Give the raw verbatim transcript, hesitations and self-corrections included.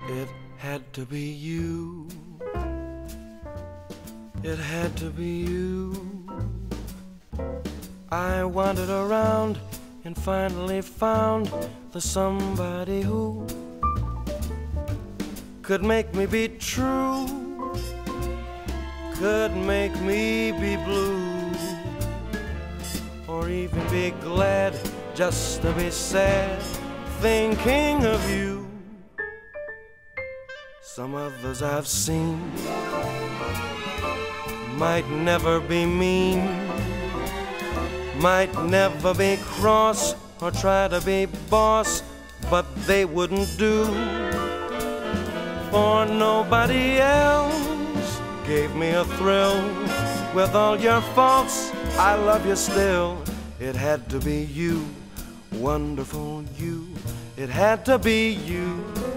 It had to be you. It had to be you. I wandered around and finally found the somebody who could make me be true, could make me be blue, or even be glad just to be sad thinking of you. Some others I've seen might never be mean, might never be cross or try to be boss, but they wouldn't do, for nobody else gave me a thrill. With all your faults, I love you still. It had to be you, wonderful you. It had to be you.